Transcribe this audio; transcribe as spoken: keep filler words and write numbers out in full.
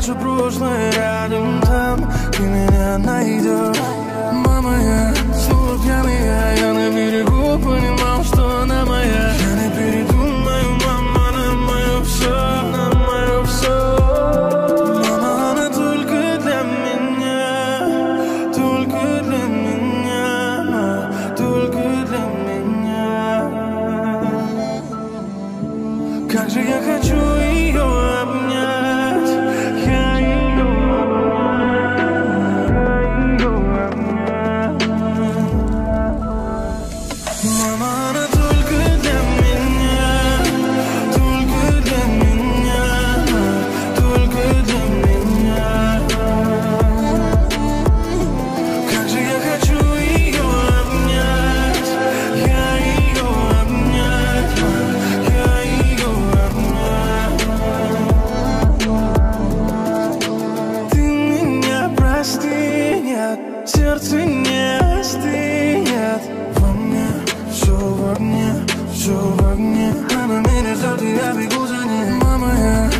наше прошлое рядом там, ты меня найдешь. Мама, я снова пьяный, я, я на берегу понимал, что она моя. Я не передумаю, мама, на мое все, на мое все. Мама, она только для меня, только для меня, только для меня. Как же я хочу ее обнять, я ее обнять, я ее обнять. Мама, она только для меня, только для меня, только для меня. Как же я хочу ее обнять, я ее обнять, я ее обнять. Ты меня прости, нет, сердце не остынет. Во мне все в огне, все в огне. Она меня ждет, и я бегу за ней. Мама, я